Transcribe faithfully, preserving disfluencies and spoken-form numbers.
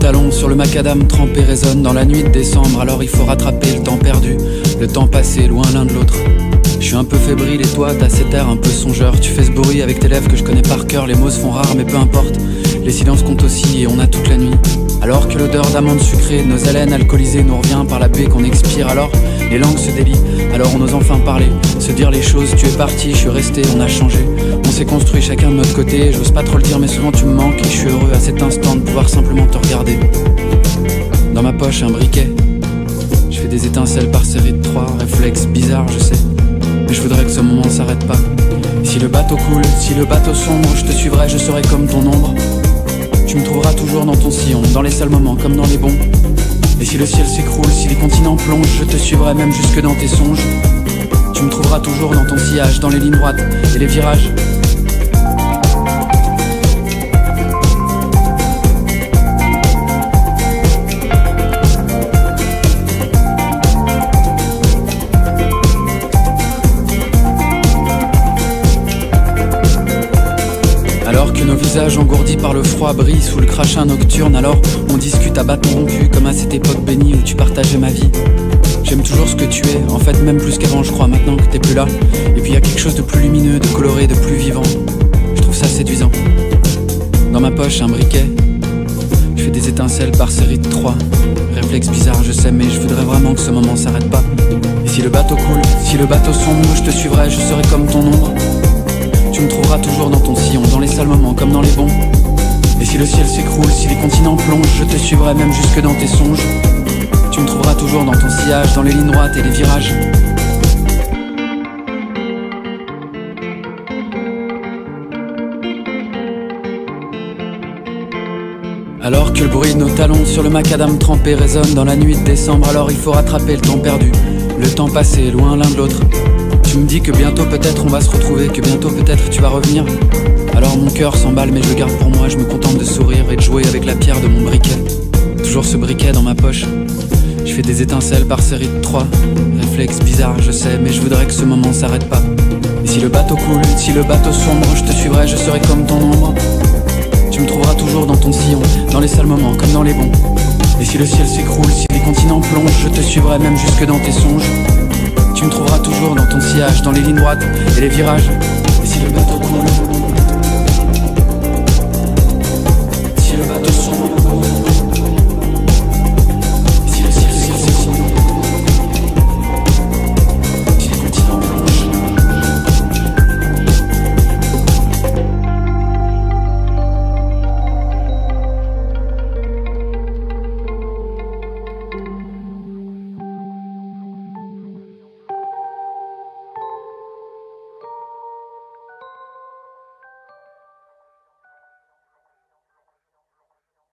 talons sur le macadam trempé résonnent dans la nuit de décembre. Alors il faut rattraper le temps perdu, le temps passé loin l'un de l'autre. Je suis un peu fébrile et toi t'as cet air un peu songeur. Tu fais ce bruit avec tes lèvres que je connais par cœur. Les mots se font rares mais peu importe, les silences comptent aussi et on a toute la nuit. Alors que l'odeur d'amande sucrée de nos haleines alcoolisées nous revient par la baie qu'on expire. Alors les langues se délient, alors on ose enfin parler, se dire les choses. Tu es parti, je suis resté, on a changé. On s'est construit chacun de notre côté. J'ose pas trop le dire mais souvent tu me manques. Et je suis heureux à cet instant de pouvoir simplement te regarder. Dans ma poche un briquet, je fais des étincelles par série de trois. Réflexe bizarre je sais, mais je voudrais que ce moment s'arrête pas. Si le bateau coule, si le bateau sombre, je te suivrai, je serai comme ton ombre. Tu me trouveras toujours dans ton sillon, dans les sales moments comme dans les bons. Et si le ciel s'écroule, si les continents plongent, je te suivrai même jusque dans tes songes. Tu me trouveras toujours dans ton sillage, dans les lignes droites et les virages. Alors que nos visages engourdis par le froid brillent sous le crachin nocturne, alors on discute à bâton rompu comme à cette époque bénie où tu partageais ma vie. J'aime toujours ce que tu es, en fait même plus qu'avant je crois, maintenant que t'es plus là. Et puis y a quelque chose de plus lumineux, de coloré, de plus vivant. Je trouve ça séduisant. Dans ma poche un briquet, je fais des étincelles par série de trois. Réflexe bizarre je sais, mais je voudrais vraiment que ce moment s'arrête pas. Et si le bateau coule, si le bateau sombre, je te suivrai, je serai comme ton ombre. Tu me trouveras toujours dans ton sillon, dans les sales moments comme dans les bons. Et si le ciel s'écroule, si les continents plongent, je te suivrai même jusque dans tes songes. Tu me trouveras toujours dans ton sillage, dans les lignes droites et les virages. Alors que le bruit de nos talons sur le macadam trempé résonne dans la nuit de décembre, alors il faut rattraper le temps perdu, le temps passé loin l'un de l'autre. Tu me dis que bientôt peut-être on va se retrouver, que bientôt peut-être tu vas revenir. Alors mon cœur s'emballe mais je le garde pour moi, je me contente de sourire et de jouer avec la pierre de mon briquet. Toujours ce briquet dans ma poche, je fais des étincelles par série de trois. Réflexe bizarre je sais, mais je voudrais que ce moment s'arrête pas. Et si le bateau coule, si le bateau sombre, je te suivrai, je serai comme ton ombre. Tu me trouveras toujours dans ton sillon, dans les sales moments comme dans les bons. Et si le ciel s'écroule, si les continents plongent, je te suivrai même jusque dans tes songes. Tu me trouveras toujours dans ton sillage, dans les lignes droites et les virages.